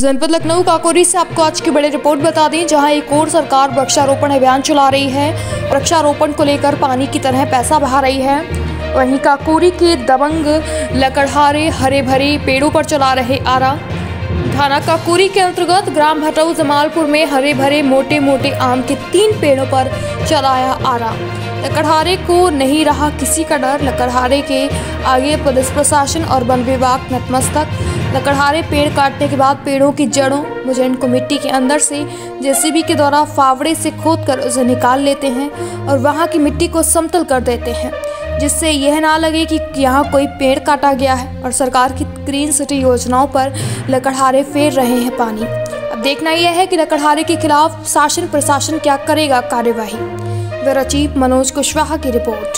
जनपद लखनऊ काकोरी से आपको आज की बड़ी रिपोर्ट बता दें, जहां एक और सरकार वृक्षारोपण अभियान चला रही है। वृक्षारोपण को लेकर पानी की तरह पैसा बहा रही है। वहीं काकोरी के दबंग लकड़हारे हरे भरे पेड़ों पर चला रहे आरा। थाना काकोरी के अंतर्गत ग्राम भटऊ जमालपुर में हरे भरे मोटे मोटे आम के 3 पेड़ों पर चलाया आरा। लकड़हारे को नहीं रहा किसी का डर। लकड़हारे के आगे पुलिस प्रशासन और वन विभाग नतमस्तक। लकड़हारे पेड़ काटने के बाद पेड़ों की जड़ों मुझेंड को मिट्टी के अंदर से जेसीबी के द्वारा फावड़े से खोदकर उसे निकाल लेते हैं और वहां की मिट्टी को समतल कर देते हैं, जिससे यह ना लगे कि यहाँ कोई पेड़ काटा गया है। और सरकार की ग्रीन सिटी योजनाओं पर लकड़हारे फेर रहे हैं पानी। अब देखना यह है कि लकड़हारे के खिलाफ शासन प्रशासन क्या करेगा कार्यवाही। ब्यूरो चीफ मनोज कुशवाहा की रिपोर्ट।